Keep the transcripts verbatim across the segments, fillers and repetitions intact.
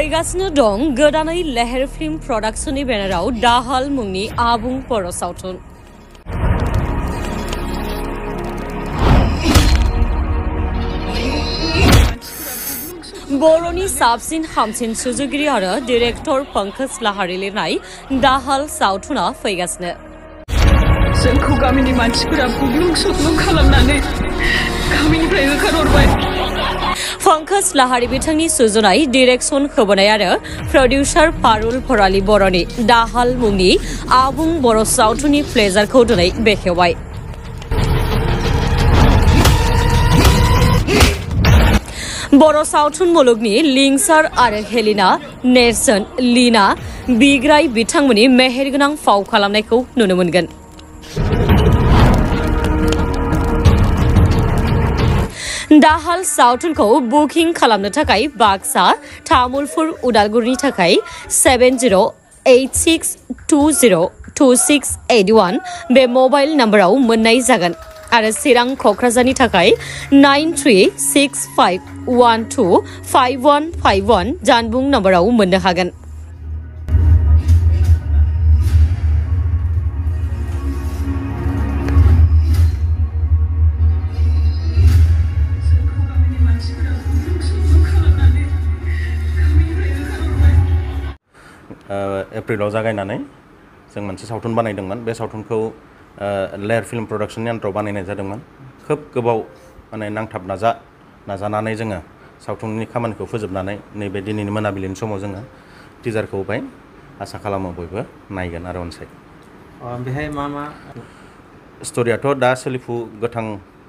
फैगासिनो दं गोदानै लेहेर फिल्म प्रडाक्शननि बेनाराव दाहाल मुंनि आबुं बर' सावथुन। बर'नि साबसिन हामसिन सुजुगिरि आरो डिरेक्टर पंकज लाहारी लिरनाय दाहाल सावथुना फैगासिनो। जोंखौ गामिनि मानसिफोरा बुग्लुं सुग्लुं खालामनानै गामिनिफ्राय होखारहरबाय। पंकज लाहारी बिथांनि सुजुनाय डिरेक्शन होबोनाय आरो प्रडिउसार पारुल भराली बर'नि दाहाल मुंनि आबुं बर' सावथुननि प्लेजारखौ दिनै बेखेवबाय। बर' सावथुन मुलुगनि लिंसार आरो हेलिना, नेरसोन, लीना, बिग्राय बिथांमोननि मेहेरगोनां फाव खालामनायखौ नुनो मोनगोन। दाहाल सावथुनखौ बुकिं खालामनो थाखाय बाक्सा, तामुलपुर, उदालगुरिनि थाखाय seven zero' eight six two zero' two six eight one बे मबाइल नाम्बाराव मोननाय जागोन आरो चिरां क'क्राझारनि थाखाय nine three six five one two five one five one जानबुं नाम्बाराव मोननो हागोन। एप्रिलाव जागायनानै जों मोनसे सावथुन बानायदोंमोन। बे सावथुनखौ लेहेर फिल्म प्रडाक्शननि आन्दाराव बानायनाय जादोंमोन। खोब गोबाव माने नांथाब नाजा नाजानानै जोङो सावथुननि खामानिखौ फोजोबनानै नैबे दिनैनि मोनाबिलिनि समाव जोङो टिजारखौ होबाय। आसा खालामो बयबो नायगोन आरो अनसायगोन। बेहाय मा मा स्ट'रियाथ' दा सोलिफु गोथां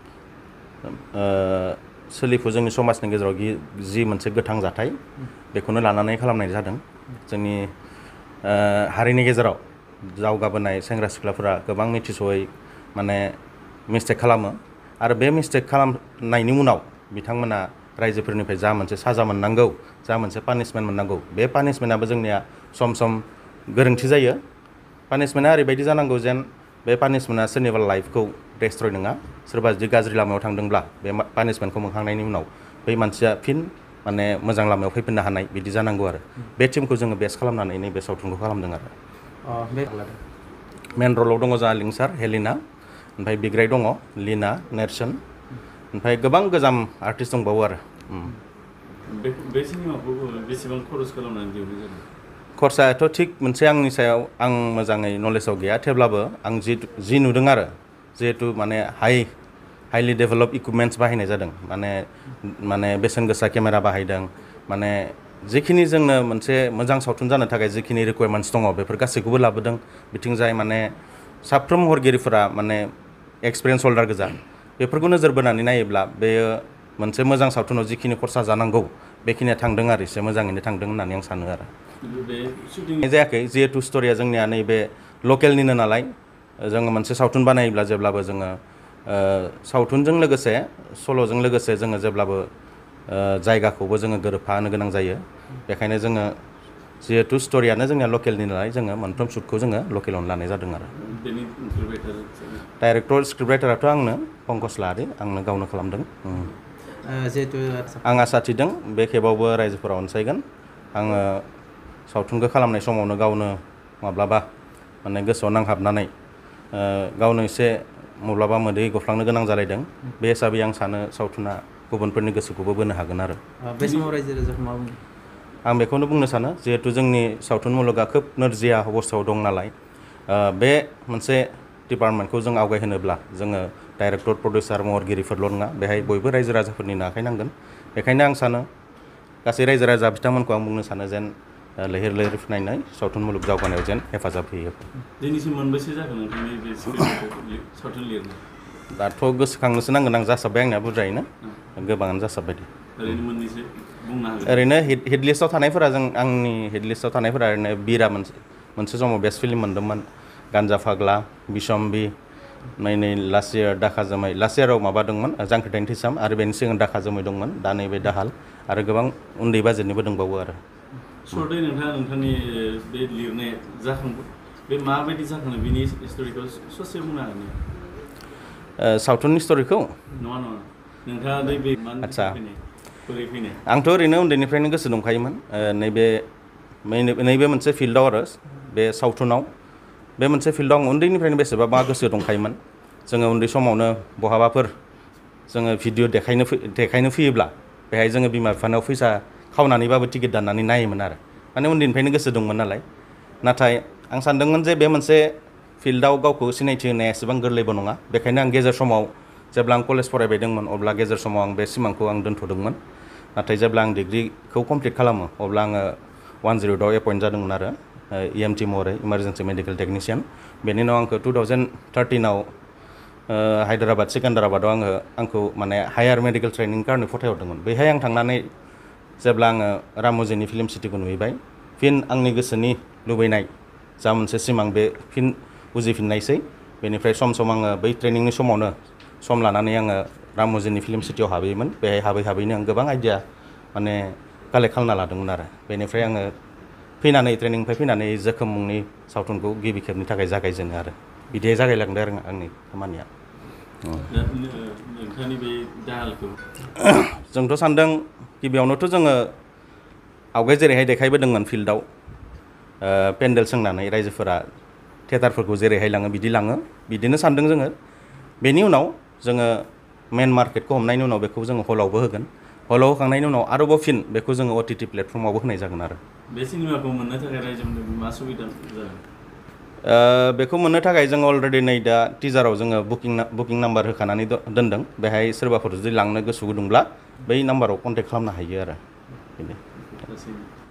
सोलिफु जोंनि समाजनि गेजेराव जि मोनसे गोथां जाथाय बेखौनो लानानै खालामनाय जादों। जोंनि हारिनि गेजेराव दावगाबोनाय सेंग्रा सिख्लाफोरा गोबां मिथिस'यै माने मिस्टेक खालामो आरो बे मिस्टेक खालामनायनि उनाव बिथांमोना रायजोफोरनिफ्राय जा मोनसे साजा मोननांगौ, जा मोनसे पानिशमेन्ट मोननांगौ, बे पानिशमेन्टआबो जोंनिया सम सम गोरोन्थि जायो। पानिशमेन्टआ ओरैबायदि जानांगौ जेन बे पानिशमेन्टआ सोरनिबा लाइफखौ डेस्ट्रय नङा। सोरबा जुदि गाज्रि लामायाव थांदोंब्ला बे पानिशमेन्टखौ मोनखांनायनि उनाव बै मानसिया फिन माने मोजां लामायाव फैफिननो हानाय बिदि जानांगौ आरो बे टिमखौ जोङो बेस खालामनानै नैबे सावथुनखौ खालामदों आरो मेन रलाव दङ जोंहा लिंसार, हेलिना, ओमफ्राय बिग्राय दङ, लीना, नेरसोन, ओमफ्राय गोबां गोजाम आर्टिस्ट दंबावो आरो बे सिनेमाखौ बेसेबां खरस खालामनानै दिहुननाय जादों? खरसायाथ' थिग मोनसे आंनि सायाव आं मोजाङै नलेजाव गैया, थेवब्लाबो आं जि जि नुदों आरो जिहेतु माने हाइ हाइलि डेभेलप इकुइपमेन्ट्स बाहायनाय जादों। माने माने बेसेन गोसा केमेरा बाहायदों। माने जिखिनि जोंनो मोनसे मोजां सावथुन जानो थाखाय जिखिनि रिकुवारमेन्ट्स दङ बेफोर गासैखौबो लाबोदों। बिथिंजाय माने साफ्रोम महरगिरिफोरा माने एक्सपिरियेन्स हल्डार गोजा। बेफोरखौ नोजोर बोनानै नायोब्ला बेयो मोनसे मोजां सावथुनाव जिखिनि खरसा जानांगौ बेखिनिया थांदों आरो एसे मोजाङैनो थांदों होननानै आं सानो आरो जायाखै। जिहेतु स्ट'रिया जोंनिया नैबे लकेलनिनो नालाय जोङो मोनसे सावथुन बानायोब्ला जेब्लाबो जोङो सावथुनजों लोगोसे सल'जों लोगोसे जोङो जेब्लाबो जायगाखौबो जोङो गोरोबफानो गोनां जायो। बेखायनो जोङो जिहेतु स्ट'रियानो जोंनिया लकेलनि नालाय जोङो मोनफ्रोम शुटखौ जोङो लकेलावनो लानाय जादों आरो डाइरेक्टर स्क्रिप्ट राइटाराथ' आंनो पंकज लाहारी, आंनो गावनो खालामदों। जिहेतु आं आसा थिदों बे खेबावबो रायजोफोरा अनसायगोन। आङो सावथुनखौ खालामनाय समावनो गावनो माब्लाबा माने गोसोआव नांहाबनानै गावनो एसे माब्लाबा मोदै गफ्लांनो गोनां जालायदों। बे हिसाबै आं सानो सावथुना गुबुनफोरनि गोसोखौबो बोनो हागोन आरो बे समाव रायजो राजाखौ मा बुङो? आं बेखौनो बुंनो सानो जिहेतु जोंनि सावथुन मुलुगा खोब नोरजिया अबस्थायाव दं नालाय बे मोनसे डिपार्टमेन्टखौ जों आवगायहोनोब्ला जोङो डाइरेक्टर, प्रडिउसार, महरगिरिफोरल' नङा, बेहाय बयबो रायजो राजाफोरनिनो आखाइ नांगोन। बेखायनो आं सानो गासै रायजो राजा बिथांमोनखौ आं बुंनो सानो जेन लैहोर लैहोर नायनाय सावथुन मुलुग दावगानायाव जेन हेफाजाब होयो। दिनैसिम मोनबेसे जागोन नोंथांनि बे सावथुन लिरनाय? दाथ' गोसोखांनोसो नांगोन, आं जासाबबाय आंनिया बुरजायैनो गोबाङानो जासाबबाय। ओरैनो मोननैसो बुंनो हागोन? ओरैनो हिट लिस्टआव थानायफोरा जों आंनि हिट लिस्टआव थानायफोरा ओरैनो बिरा मोनसे मोनसे समाव बेस्ट फिल्म मोनदोंमोन, गान्जा फाग्ला, बिसम्बि, नै नै लास्ट इयार दाखा जोमै, लास्ट इयाराव माबादोंमोन जांख्रिथायनि थैसाम, आरो बेनि सिगां दाखा जोमै दंमोन, दा नैबे दाहाल, आरो गोबां उन्दै बाजेटनिबो दंबावो आरो सर्टै नोंथाङा नोंथांनि बे लिरनाय जाखां बे माबायदि जाखांनाय बेनि स्ट'रिखौ ससे बुंनो हागोन? सावथुननि स्ट'रिखौ नङा नङा नोंथाङा बे आदसा बोरै फैनाय आंथ' ओरैनो उन्दैनिफ्रायनो गोसो दंखायोमोन नैबे नैबे मोनसे फिल्डआव आरो बे सावथुनाव बे मोनसे फिल्डआव आं उन्दैनिफ्रायनो बेसेबा मा गोसो दंखायोमोन जोङो उन्दै समावनो बहाबाफोर जोङो भिडिअ देखायनो देखायनो फैयोब्ला बेहाय जोङो बिमा बिफानाव फैसा खावनानैबाबो टिकेट दाननानै नायोमोन आरो माने उन्दैनिफ्रायनो गोसो दंमोन नालाय नाथाय आं सानदोंमोन जे बे मोनसे फिल्डआव गावखौ सिनायथि होनाया एसेबां गोरलैबो नङा बेखायनो आं गेजेर समाव जेब्ला आं कलेज फरायबाय दंमोन अब्ला गेजेर समाव आं बे सिमांखौ आं दोनथ'दोंमोन नाथाय जेब्ला आं डिग्रिखौ कमप्लिट खालामो अब्ला आङो वान जिर' ओइटआव एपइन्ट जादोंमोन आरो इ एम टि महरै इमारजेन्सि मेडिकेल टेकनिशियान बेनि उनाव आंखौ टु थावजेन्ड थार्टिनाव हायद्राबाद सेकेन्डाराबादाव आङो आंखौ माने हायार मेडिकेल ट्रेनिंनि कारणे फथायहरदोंमोन बैहाय आं थांनानै जेब्ला आङो राम'जिनि फिल्म सिटिखौ नुहैबाय फिन आंनि गोसोनि लुबैनाय जा मोनसे सिमां बे फिन उजिफिननायसै बेनिफ्राय सम सम आङो बै ट्रेनिंनि समावनो सम लानानै आङो राम'जिनि फिल्म सिटियाव हाबहैयोमोन बेहाय हाबै हाबैनो आं गोबां आइडिया माने कालेक्ट खालामना लादोंमोन आरो बेनिफ्राय आङो फैनानै ट्रेनिंनिफ्राय फैनानै जोखोम मुंनि सावथुनखौ गिबि खेबनि थाखाय जागायजेनो आरो बिदिहाय जागायलांदों आरो आंनि खामानिया नोंथांनि बे दाहालखौ जोंथ' सानदों गिबियावनोथ' जोङो आवगाय जेरैहाय देखायबोदोंमोन फिल्डआव पेन्डेल सोंनानै रायजोफोरा थियेटारफोरखौ जेरैहाय लाङो बिदि लाङो बिदिनो सानदों जोङो बेनि उनाव जोङो मेन मार्केटखौ हमनायनि उनाव बेखौ जोङो हलावबो होगोन हलाव होखांनायनि उनाव आरोबाव फिन बेखौ जोङो अ टि टि प्लेटफर्मावबो होनाय जागोन आरो बे सिनेमाखौ मोननो थाखाय रायजोफोरनो मा सुबिदा जागोन बेखौ मोननो थाखाय जों अलरेडि नै दा टिजाराव जोङो बुकिं बुकिं नाम्बार होखानानै दोनदों बेहाय सोरबाफोर जुदि लांनो गोसो गुदुंब्ला बै नाम्बाराव कन्टेक्ट खालामनो हायो आरो बेनो